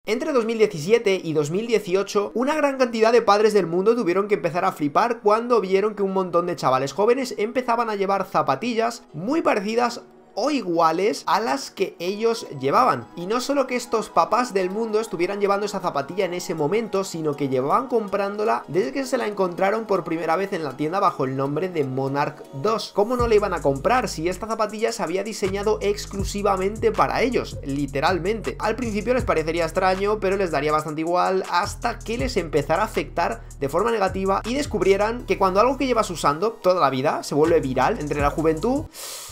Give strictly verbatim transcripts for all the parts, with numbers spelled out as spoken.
Entre dos mil diecisiete y dos mil dieciocho, una gran cantidad de padres del mundo tuvieron que empezar a flipar cuando vieron que un montón de chavales jóvenes empezaban a llevar zapatillas muy parecidas o iguales a las que ellos llevaban. Y no solo que estos papás del mundo estuvieran llevando esa zapatilla en ese momento, sino que llevaban comprándola desde que se la encontraron por primera vez en la tienda bajo el nombre de Monarch dos. ¿Cómo no la iban a comprar si esta zapatilla se había diseñado exclusivamente para ellos? Literalmente. Al principio les parecería extraño, pero les daría bastante igual hasta que les empezara a afectar de forma negativa y descubrieran que cuando algo que llevas usando toda la vida se vuelve viral entre la juventud,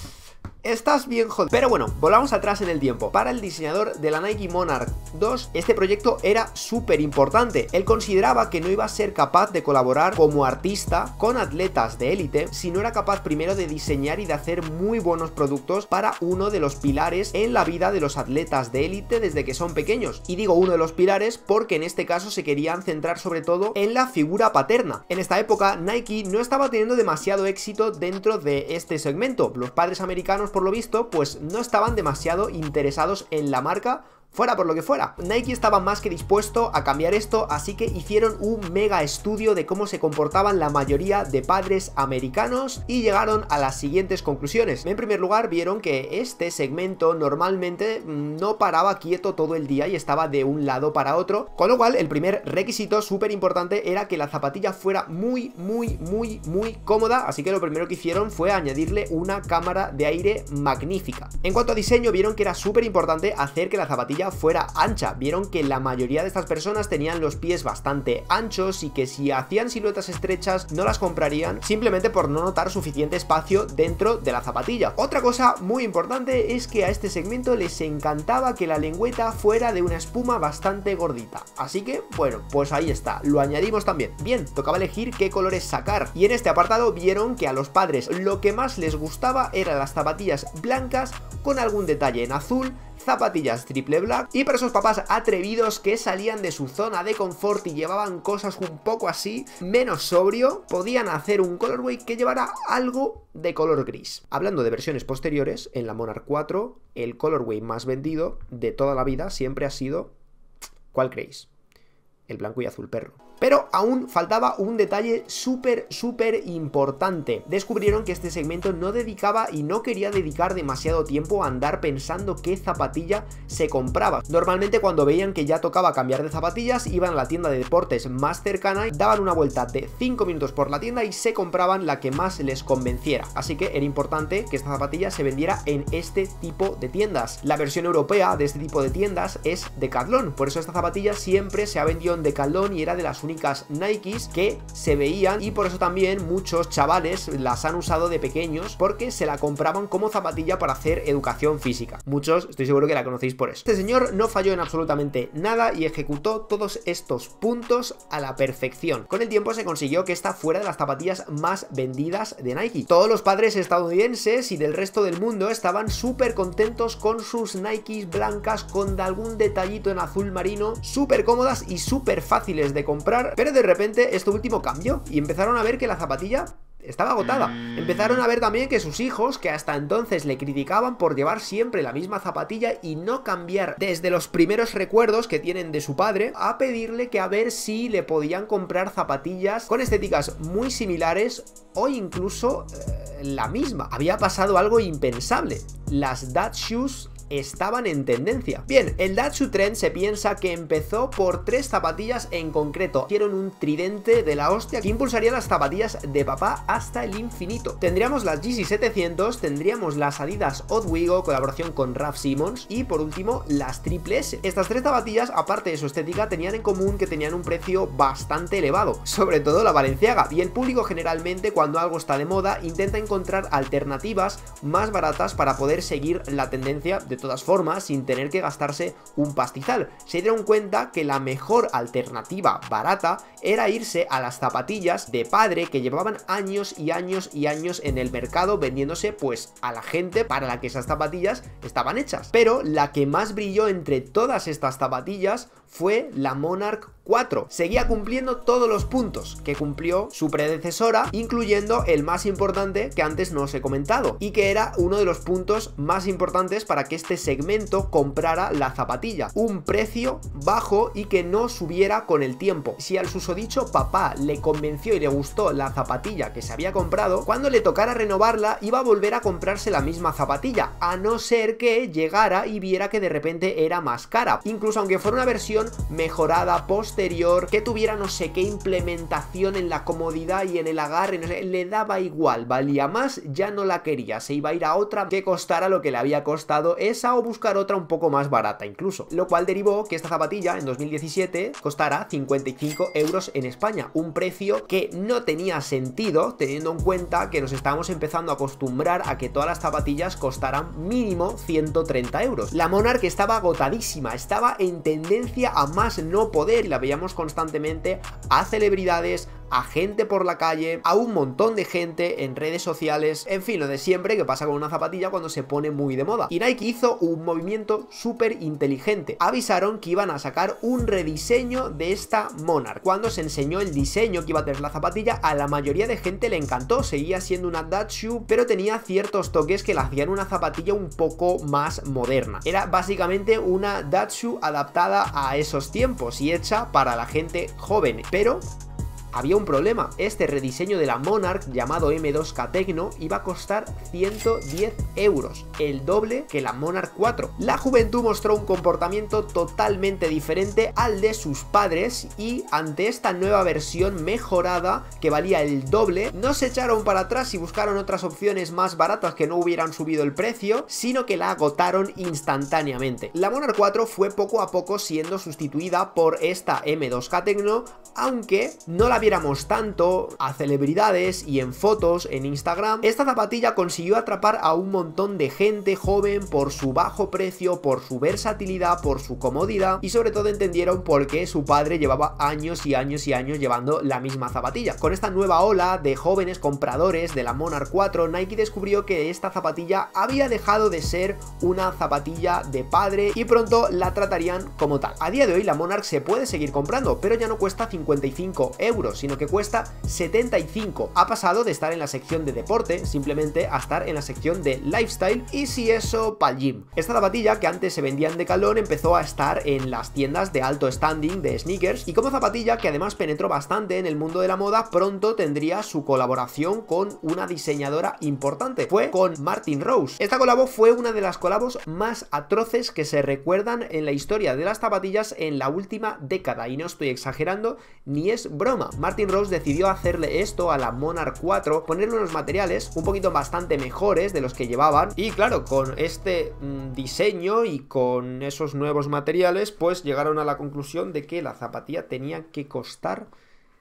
estás bien jodido. Pero bueno, volvamos atrás en el tiempo. Para el diseñador de la Nike Monarch dos, este proyecto era súper importante. Él consideraba que no iba a ser capaz de colaborar como artista con atletas de élite si no era capaz primero de diseñar y de hacer muy buenos productos para uno de los pilares en la vida de los atletas de élite desde que son pequeños. Y digo uno de los pilares porque en este caso se querían centrar sobre todo en la figura paterna. En esta época Nike no estaba teniendo demasiado éxito dentro de este segmento. Los padres americanos, por lo visto, pues no estaban demasiado interesados en la marca, fuera por lo que fuera. Nike estaba más que dispuesto a cambiar esto, así que hicieron un mega estudio de cómo se comportaban la mayoría de padres americanos y llegaron a las siguientes conclusiones. En primer lugar, vieron que este segmento normalmente no paraba quieto todo el día y estaba de un lado para otro, con lo cual el primer requisito súper importante era que la zapatilla fuera muy, muy, muy, muy cómoda, así que lo primero que hicieron fue añadirle una cámara de aire magnífica. En cuanto a diseño, vieron que era súper importante hacer que la zapatilla fuera ancha. Vieron que la mayoría de estas personas tenían los pies bastante anchos y que si hacían siluetas estrechas no las comprarían simplemente por no notar suficiente espacio dentro de la zapatilla. Otra cosa muy importante es que a este segmento les encantaba que la lengüeta fuera de una espuma bastante gordita, así que bueno, pues ahí está, lo añadimos también. Bien, tocaba elegir qué colores sacar y en este apartado vieron que a los padres lo que más les gustaba eran las zapatillas blancas con algún detalle en azul, zapatillas triple black, y para esos papás atrevidos que salían de su zona de confort y llevaban cosas un poco así menos sobrio, podían hacer un colorway que llevara algo de color gris. Hablando de versiones posteriores, en la Monarch cuatro el colorway más vendido de toda la vida siempre ha sido, ¿cuál creéis? El blanco y azul perro. Pero aún faltaba un detalle súper, súper importante. Descubrieron que este segmento no dedicaba y no quería dedicar demasiado tiempo a andar pensando qué zapatilla se compraba. Normalmente cuando veían que ya tocaba cambiar de zapatillas, iban a la tienda de deportes más cercana, daban una vuelta de cinco minutos por la tienda y se compraban la que más les convenciera. Así que era importante que esta zapatilla se vendiera en este tipo de tiendas. La versión europea de este tipo de tiendas es Decathlon, por eso esta zapatilla siempre se ha vendido en Decathlon y era de las únicas Nikes que se veían, y por eso también muchos chavales las han usado de pequeños porque se la compraban como zapatilla para hacer educación física. Muchos estoy seguro que la conocéis por eso. Este señor no falló en absolutamente nada y ejecutó todos estos puntos a la perfección. Con el tiempo se consiguió que esta fuera de las zapatillas más vendidas de Nike. Todos los padres estadounidenses y del resto del mundo estaban súper contentos con sus Nikes blancas con algún detallito en azul marino, súper cómodas y súper fáciles de comprar. Pero de repente esto último cambió y empezaron a ver que la zapatilla estaba agotada. Empezaron a ver también que sus hijos, que hasta entonces le criticaban por llevar siempre la misma zapatilla y no cambiar desde los primeros recuerdos que tienen de su padre, a pedirle que a ver si le podían comprar zapatillas con estéticas muy similares o incluso eh, la misma. Había pasado algo impensable. Las dad shoes estaban en tendencia. Bien, el Dad Shoe Trend se piensa que empezó por tres zapatillas en concreto. Hicieron un tridente de la hostia que impulsaría las zapatillas de papá hasta el infinito. Tendríamos las Yeezy setecientos, tendríamos las Adidas Ozweego, colaboración con Raf Simons, y por último las Triple S. Estas tres zapatillas, aparte de su estética, tenían en común que tenían un precio bastante elevado, sobre todo la Balenciaga, y el público generalmente cuando algo está de moda intenta encontrar alternativas más baratas para poder seguir la tendencia de todas formas sin tener que gastarse un pastizal. Se dieron cuenta que la mejor alternativa barata era irse a las zapatillas de padre que llevaban años y años y años en el mercado vendiéndose pues a la gente para la que esas zapatillas estaban hechas. Pero la que más brilló entre todas estas zapatillas fue la Monarch cuatro. Seguía cumpliendo todos los puntos que cumplió su predecesora, incluyendo el más importante que antes no os he comentado, y que era uno de los puntos más importantes para que este segmento comprara la zapatilla: un precio bajo y que no subiera con el tiempo. Si al susodicho papá le convenció y le gustó la zapatilla que se había comprado, cuando le tocara renovarla iba a volver a comprarse la misma zapatilla, a no ser que llegara y viera que de repente era más cara, incluso aunque fuera una versión mejorada posterior, que tuviera no sé qué implementación en la comodidad y en el agarre, no sé, le daba igual, valía más, ya no la quería, se iba a ir a otra que costara lo que le había costado esa o buscar otra un poco más barata incluso, lo cual derivó que esta zapatilla en dos mil diecisiete costara cincuenta y cinco euros en España, un precio que no tenía sentido teniendo en cuenta que nos estábamos empezando a acostumbrar a que todas las zapatillas costaran mínimo ciento treinta euros. La Monarch estaba agotadísima, estaba en tendencia a más no poder y la veíamos constantemente a celebridades, a gente por la calle, a un montón de gente en redes sociales, en fin, lo de siempre que pasa con una zapatilla cuando se pone muy de moda. Y Nike hizo un movimiento súper inteligente. Avisaron que iban a sacar un rediseño de esta Monarch. Cuando se enseñó el diseño que iba a tener la zapatilla, a la mayoría de gente le encantó. Seguía siendo una dad shoe, pero tenía ciertos toques que la hacían una zapatilla un poco más moderna. Era básicamente una dad shoe adaptada a esos tiempos y hecha para la gente joven, pero había un problema: este rediseño de la Monarch llamado M dos K Tecno iba a costar ciento diez euros, el doble que la Monarch cuatro. La juventud mostró un comportamiento totalmente diferente al de sus padres y ante esta nueva versión mejorada que valía el doble, no se echaron para atrás y buscaron otras opciones más baratas que no hubieran subido el precio, sino que la agotaron instantáneamente. La Monarch cuatro fue poco a poco siendo sustituida por esta M dos K Tecno, aunque no la viéramos tanto a celebridades y en fotos en Instagram. Esta zapatilla consiguió atrapar a un montón de gente joven por su bajo precio, por su versatilidad, por su comodidad y sobre todo entendieron por qué su padre llevaba años y años y años llevando la misma zapatilla. Con esta nueva ola de jóvenes compradores de la Monarch cuatro, Nike descubrió que esta zapatilla había dejado de ser una zapatilla de padre y pronto la tratarían como tal. A día de hoy la Monarch se puede seguir comprando, pero ya no cuesta cincuenta y cinco euros, sino que cuesta setenta y cinco. Ha pasado de estar en la sección de deporte simplemente a estar en la sección de lifestyle, y si eso, pa'l gym. Esta zapatilla, que antes se vendía en Decathlon, empezó a estar en las tiendas de alto standing de sneakers, y como zapatilla que además penetró bastante en el mundo de la moda, pronto tendría su colaboración con una diseñadora importante. Fue con Martin Rose. Esta colabo fue una de las colabos más atroces que se recuerdan en la historia de las zapatillas en la última década, y no estoy exagerando ni es broma. Martin Rose decidió hacerle esto a la Monarch cuatro, ponerle unos materiales un poquito bastante mejores de los que llevaban, y claro, con este mmm, diseño y con esos nuevos materiales pues llegaron a la conclusión de que la zapatilla tenía que costar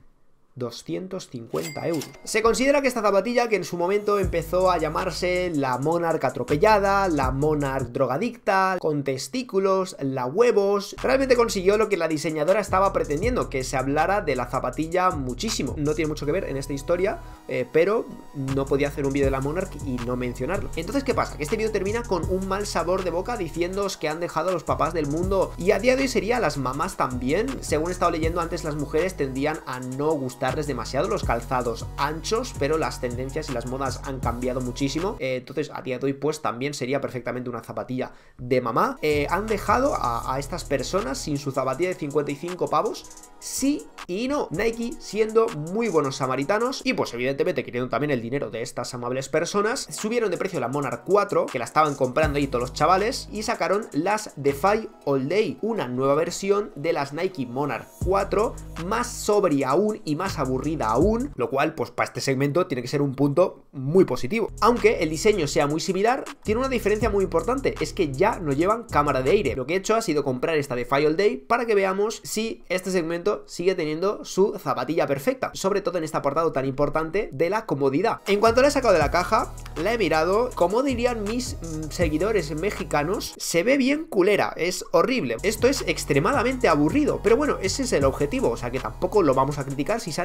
doscientos cincuenta euros. Se considera que esta zapatilla, que en su momento empezó a llamarse la Monarch atropellada, la Monarch drogadicta, con testículos, la huevos, realmente consiguió lo que la diseñadora estaba pretendiendo, que se hablara de la zapatilla muchísimo. No tiene mucho que ver en esta historia, eh, pero no podía hacer un vídeo de la Monarch y no mencionarlo. Entonces, ¿qué pasa? Que este vídeo termina con un mal sabor de boca diciéndoos que han dejado a los papás del mundo, y a día de hoy sería a las mamás también. Según he estado leyendo antes, las mujeres tendían a no gustar demasiado los calzados anchos, pero las tendencias y las modas han cambiado muchísimo, eh, entonces a día de hoy pues también sería perfectamente una zapatilla de mamá. Eh, han dejado a, a estas personas sin su zapatilla de cincuenta y cinco pavos, sí y no. Nike siendo muy buenos samaritanos y pues evidentemente queriendo también el dinero de estas amables personas, subieron de precio la Monarch cuatro, que la estaban comprando ahí todos los chavales, y sacaron las Defy All Day, una nueva versión de las Nike Monarch cuatro, más sobria aún y más aburrida aún, lo cual pues para este segmento tiene que ser un punto muy positivo. Aunque el diseño sea muy similar, tiene una diferencia muy importante, es que ya no llevan cámara de aire. Lo que he hecho ha sido comprar esta Defy All Day para que veamos si este segmento sigue teniendo su zapatilla perfecta, sobre todo en este apartado tan importante de la comodidad. En cuanto la he sacado de la caja, la he mirado, como dirían mis mm, seguidores mexicanos, se ve bien culera, es horrible. Esto es extremadamente aburrido, pero bueno, ese es el objetivo, o sea que tampoco lo vamos a criticar si sale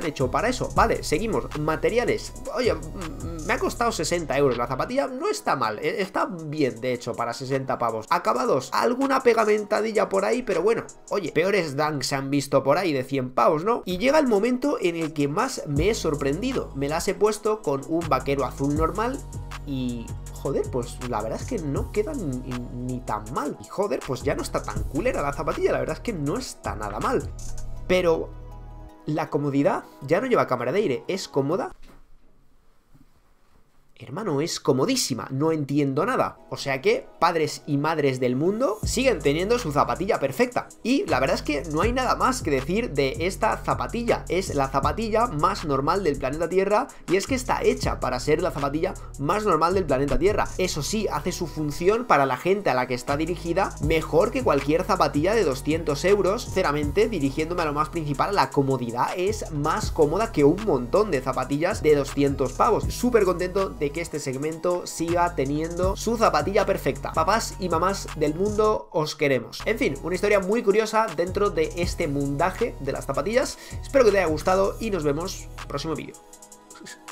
han hecho para eso. Vale, seguimos. Materiales. Oye, me ha costado sesenta euros la zapatilla, no está mal, está bien de hecho para sesenta pavos. Acabados, alguna pegamentadilla por ahí, pero bueno, oye, peores dunks se han visto por ahí de cien pavos, ¿no? Y llega el momento en el que más me he sorprendido. Me las he puesto con un vaquero azul normal y... joder, pues la verdad es que no quedan ni, ni tan mal. Y joder, pues ya no está tan culera la zapatilla, la verdad es que no está nada mal. Pero la comodidad ya no lleva cámara de aire, es cómoda. Hermano, es comodísima, no entiendo nada. O sea que padres y madres del mundo siguen teniendo su zapatilla perfecta. Y la verdad es que no hay nada más que decir de esta zapatilla. Es la zapatilla más normal del planeta Tierra y es que está hecha para ser la zapatilla más normal del planeta Tierra. Eso sí, hace su función para la gente a la que está dirigida mejor que cualquier zapatilla de doscientos euros. Sinceramente, dirigiéndome a lo más principal, la comodidad es más cómoda que un montón de zapatillas de doscientos pavos. Súper contento de que este segmento siga teniendo su zapatilla perfecta. Papás y mamás del mundo, os queremos. En fin, una historia muy curiosa dentro de este mundaje de las zapatillas. Espero que te haya gustado y nos vemos en el próximo vídeo.